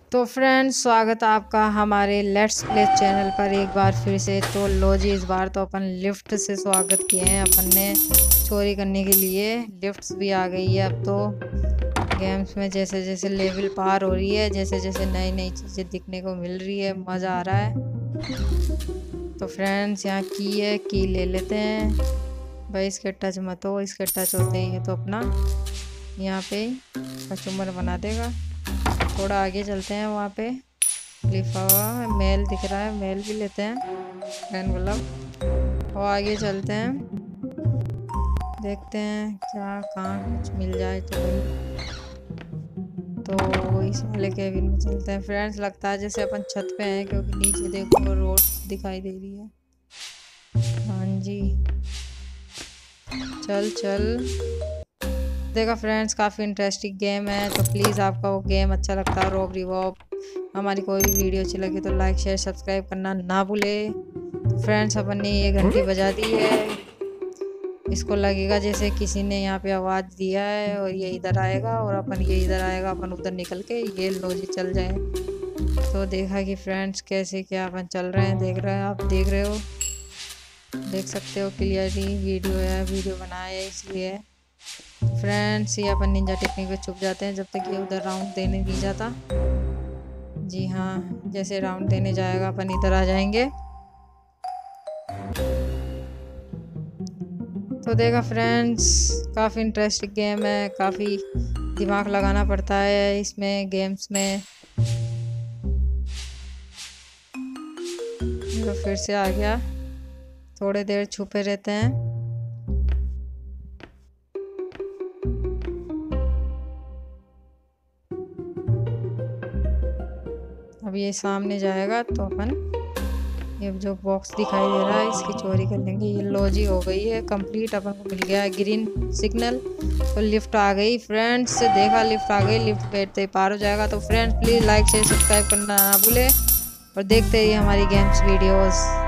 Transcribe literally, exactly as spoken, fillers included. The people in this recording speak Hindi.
तो फ्रेंड्स, स्वागत है आपका हमारे लेट्स प्ले चैनल पर एक बार फिर से। तो लो जी, इस बार तो अपन लिफ्ट से स्वागत किए हैं अपन ने चोरी करने के लिए। लिफ्ट्स भी आ गई है अब तो गेम्स में। जैसे जैसे लेवल पार हो रही है, जैसे जैसे नई नई चीज़ें दिखने को मिल रही है, मज़ा आ रहा है। तो फ्रेंड्स, यहाँ की है, की ले लेते हैं भाई। इसके टच मत हो, इसके टच होते ही है तो अपना यहाँ पे कस्टमर बना देगा। थोड़ा आगे चलते हैं, वहाँ पे लिखा हुआ मेल दिख रहा है, मेल भी लेते हैं रैन ग्लव। और आगे चलते हैं, देखते हैं क्या कहाँ कुछ मिल जाए तो तो इस वाले केबिन में चलते हैं। फ्रेंड्स, लगता है जैसे अपन छत पे हैं, क्योंकि नीचे देखो रोड दिखाई दे रही है। हाँ जी, चल चल। देखा फ्रेंड्स, काफ़ी इंटरेस्टिंग गेम है। तो प्लीज़ आपका वो गेम अच्छा लगता है, रॉब रिवॉब, हमारी कोई भी वीडियो अच्छी लगी तो लाइक शेयर सब्सक्राइब करना ना भूले। तो फ्रेंड्स, अपन ने ये घंटी बजा दी है, इसको लगेगा जैसे किसी ने यहाँ पे आवाज़ दिया है, और ये इधर आएगा और अपन ये इधर आएगा, अपन उधर निकल के ये लो जी चल जाए। तो देखा कि फ्रेंड्स कैसे क्या अपन चल रहे हैं, देख रहे हैं, आप देख रहे हो, देख सकते हो क्लियरली। वीडियो है, वीडियो बनाया है इसलिए। फ्रेंड्स, ये अपन निंजा टेक्निक पे छुप जाते हैं जब तक ये उधर राउंड देने नहीं जाता। जी हाँ, जैसे राउंड देने जाएगा अपन इधर आ जाएंगे। तो देखा फ्रेंड्स, काफ़ी इंटरेस्टिंग गेम है, काफ़ी दिमाग लगाना पड़ता है इसमें गेम्स में। तो फिर से आ गया, थोड़ी देर छुपे रहते हैं। अब ये सामने जाएगा तो अपन ये जो बॉक्स दिखाई दे रहा है इसकी चोरी कर लेंगे। ये लो जी हो गई है कंप्लीट, अपन को मिल गया है ग्रीन सिग्नल। तो लिफ्ट आ गई फ्रेंड्स, देखा लिफ्ट आ गई, लिफ्ट बैठते ही पार हो जाएगा। तो friends, please like share subscribe करना ना भूले और देखते रहिए हमारी गेम्स वीडियोस।